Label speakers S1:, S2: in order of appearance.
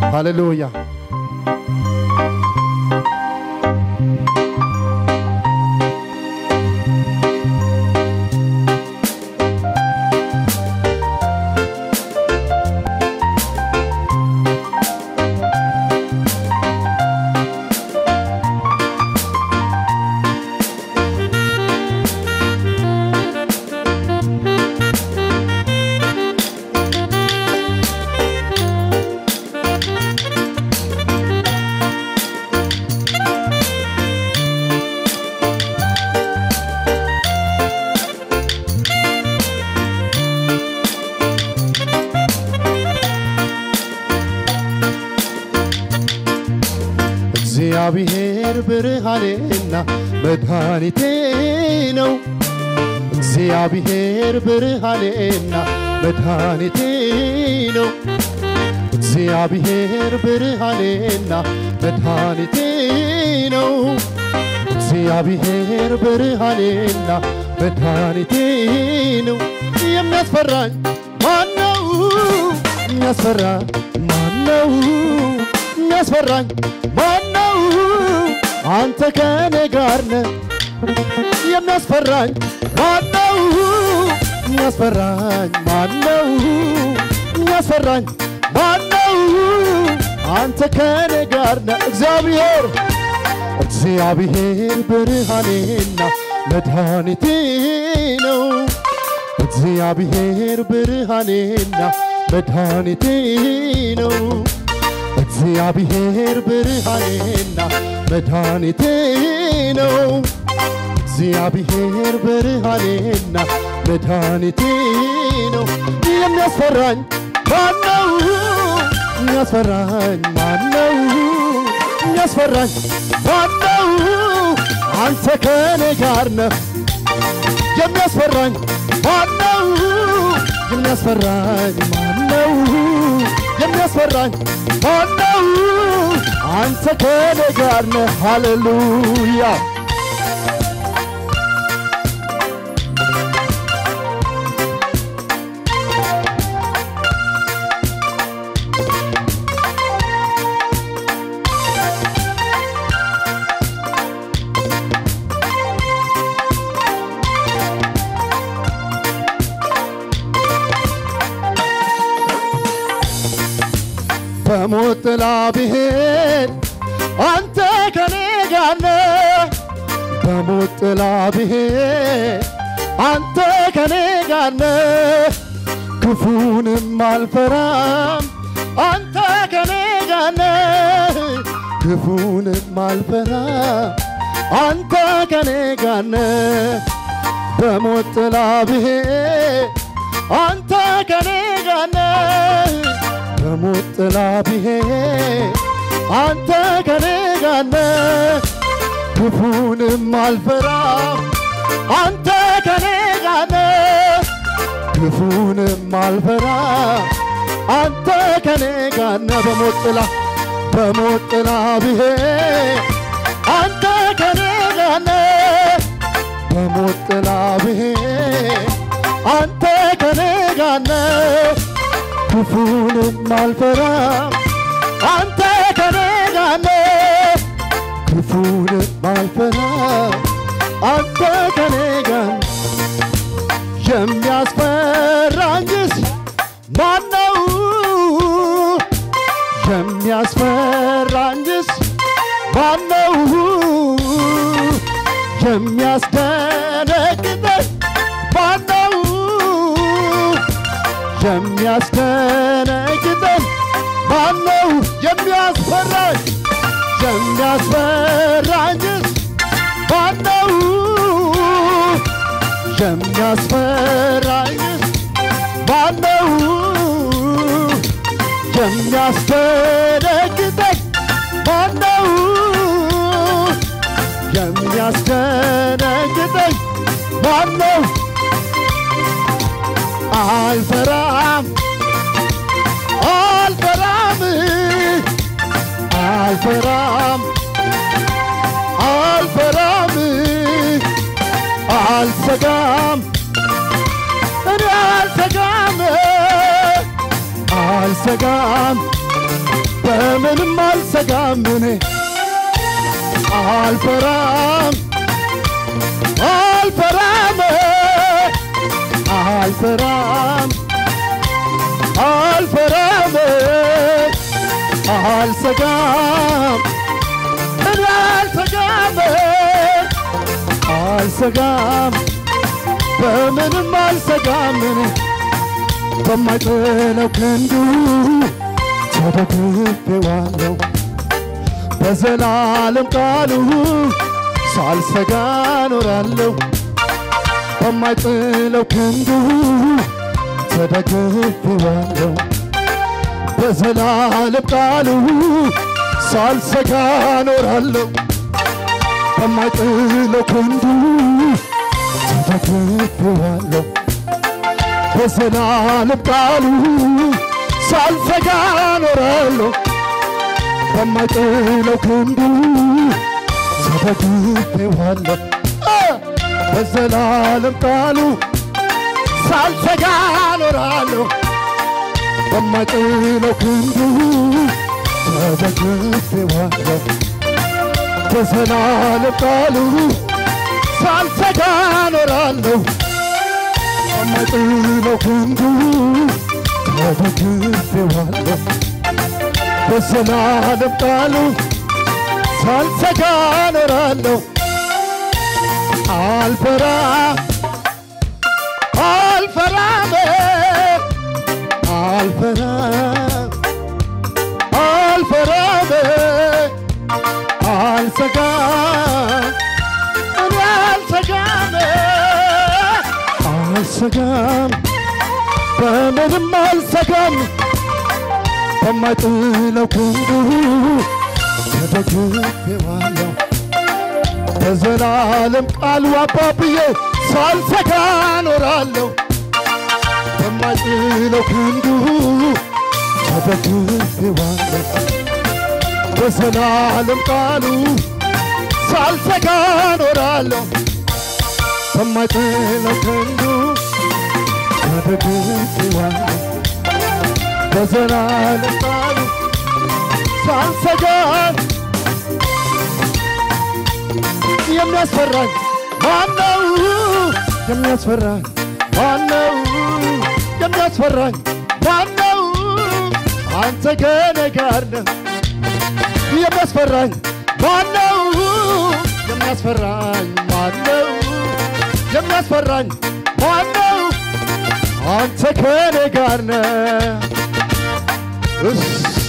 S1: ሃሌሉያ እግዚአብሔር ብርሃኔና መድኃኒቴ ነው እግዚአብሔር ብርሃኔና መድኃኒቴ ነው እግዚአብሔር ብርሃኔና መድኃኒቴ ነው እግዚአብሔር ብርሃኔና መድኃኒቴ ነው የሚያስፈራኝ ማነው የሚያስፈራኝ ማነው የሚያስፈራኝ ማነው አንተ ከኔ ጋር ነህ የሚያስፈራኝ ማነው የሚያስፈራኝ ማነው የሚያስፈራኝ ማነው አንተ ከኔ ጋር ነህ እግዚአብሔር እግዚአብሔር ብርሃኔና መድኃኒቴ ነው እግዚአብሔር ብርሃኔና መድኃኒቴ ነው እግዚአብሔር ብርሃኔና መድኃኒቴ ነው እግዚአብሔር ብርሃኔና መድኃኒቴ ነው የሚያስፈራኝ ማነው የሚያስፈራኝ ማነው የሚያስፈራኝ ማነው አንተ ከኔ ጋር ነህ የሚያስፈራኝ ማነው የሚያስፈራኝ ማነው የሚያስፈራኝ ማነው አንተ ከኔ ጋር ነህ ሃሌሉያ በሞት ጥላ ብሄድ አንተ ከኔ ጋር ነህ በሞት ጥላ ብሄድ አንተ ከኔ ጋር ነህ ክፉንም አልፈራም አንተ ከኔ ጋር ነህ ክፉንም አልፈራም አንተ ከኔ ጋር ነህ በሞት ጥላ ብሄድ አንተ ከኔ ጋር ነህ በሞት ጥላ ብሄድ አንተ ከኔ ጋር ነህ ክፉንም አልፈራም አንተ ከኔ ጋር ነህ ክፉንም አልፈራም አንተ ከኔ ጋር ነህ በሞት ጥላ ብሄድ አንተ ከኔ ጋር ነህ በሞት ጥላ ብሄድ አንተ ከኔ ጋር ነህ ክፉንም አልፈራም አንተ ከኔ ጋር ነህ ክፉንም አልፈራም አንተ ከኔ ጋር የሚያስፈራኝስ ማነው የሚያስፈራኝስ ማነው የሚያስደነግጠኝ ማነው የሚያስደነግጠኝ ማነው የሚያስፈራኝ የሚያስፈራኝስ ማነው የሚያስፈራኝስ ማነው የሚያስደነግጠኝ ማነው የሚያስደነግጠኝ ማነው አልፈራም አልፈራም አልፈራም አልፈራም አልሰጋም እኔ አልሰጋም አልሰጋም በምንም አልሰጋም እኔ አልፈራም አልፈራም አልፈራም አልፈራም አልሰጋም እኔ አልሰጋም አልሰጋም በምንም አልሰጋም እኔ በማይጥለው ክንዱ ተደግፌዋለሁ በዘላለም ቃሉ ሳልሰጋ ኖራለሁ በማይጥለው ክንዱ ተደግፌዋለሁ በዘላለም ቃሉ ሳልሰጋ ኖራለሁ በማይጥለው ክንዱ ተደግፌዋለሁ በዘላለም ቃሉ ሳልሰጋ ኖራለሁ በማይጥለው ክንዱ ተደግፌዋለሁ በዘላለም ቃሉ ሳልሰጋ ኖራለሁ በማይጥለው ክንዱ ተደግፌዋለሁ በዘላለም ቃሉ ሳልሰጋ ኖራለሁ በማይጥለው ክንዱ ተደግፌዋለሁ በዘላለም ቃሉ ሳልሰጋ ኖራለሁ አልፈራም አልፈራም አልፈራም አልፈራም አልሰጋም እኔ አልሰጋም አልሰጋም በምንም አልሰጋም በማይጥለው ክንዱ ተደግፌዋለሁ በዘላለም ቃሉ አባብዬ ሳልሰጋ ኖራለሁ በማይጥለው ክንዱ ተደግፌዋለሁ በዘላለም ቃሉ ሳልሰጋ ኖራለሁ በማይጥለው ክንዱ ተደግፌዋለሁ በዘላለም ቃሉ ሳልሰጋ የሚያስፈራኝ ማነው የሚያስፈራኝ ማነው የሚያስፈራኝ ማነው አንተ ከእኔ ጋር ነህ የሚያስፈራኝ ማነው የሚያስፈራኝ ማነው የሚያስፈራኝ ማነው አንተ ከእኔ ጋር ነህ